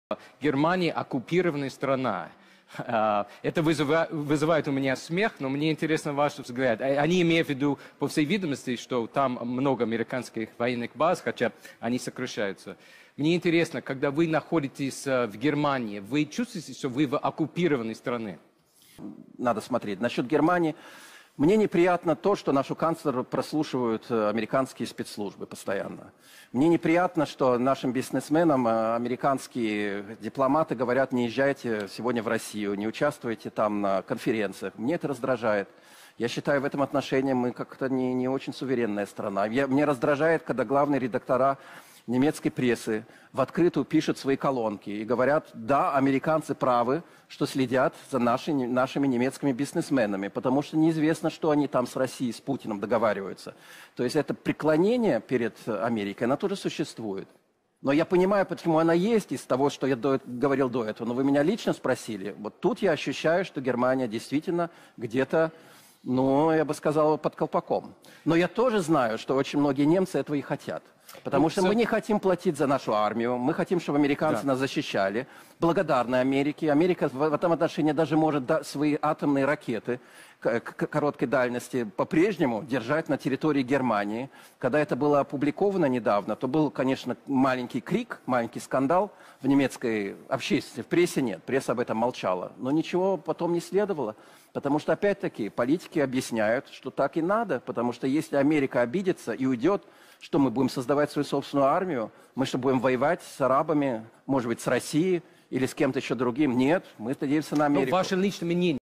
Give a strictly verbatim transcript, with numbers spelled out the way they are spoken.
Германия оккупированная страна. Это вызывает, вызывает у меня смех, но мне интересно ваш взгляд. Они имеют в виду, по всей видимости, что там много американских военных баз, хотя они сокращаются. Мне интересно, когда вы находитесь в Германии, вы чувствуете, что вы в оккупированной стране? Надо смотреть. Насчет Германии. Мне неприятно то, что нашу канцлера прослушивают американские спецслужбы постоянно. Мне неприятно, что нашим бизнесменам американские дипломаты говорят: не езжайте сегодня в Россию, не участвуйте там на конференциях. Мне это раздражает. Я считаю, в этом отношении мы как-то не, не очень суверенная страна. Я, мне раздражает, когда главные редактора немецкой прессы в открытую пишут свои колонки и говорят: да, американцы правы, что следят за наши, нашими немецкими бизнесменами, потому что неизвестно, что они там с Россией, с Путиным договариваются. То есть это преклонение перед Америкой, оно тоже существует. Но я понимаю, почему она есть из того, что я до, говорил до этого. Но вы меня лично спросили. Вот тут я ощущаю, что Германия действительно где-то, ну, я бы сказал, под колпаком. Но я тоже знаю, что очень многие немцы этого и хотят. Потому ну, что все... мы не хотим платить за нашу армию, мы хотим, чтобы американцы да. нас защищали. Благодарны Америке. Америка в этом отношении даже может да, свои атомные ракеты короткой дальности по-прежнему держать на территории Германии. Когда это было опубликовано недавно, то был, конечно, маленький крик, маленький скандал в немецкой общественности. В прессе нет, пресса об этом молчала. Но ничего потом не следовало. Потому что, опять-таки, политики объясняют, что так и надо. Потому что если Америка обидится и уйдет, что мы будем создавать свою собственную армию? Мы что, будем воевать с арабами, может быть, с Россией или с кем-то еще другим? Нет, мы надеемся на Америку. Но ваше личное мнение.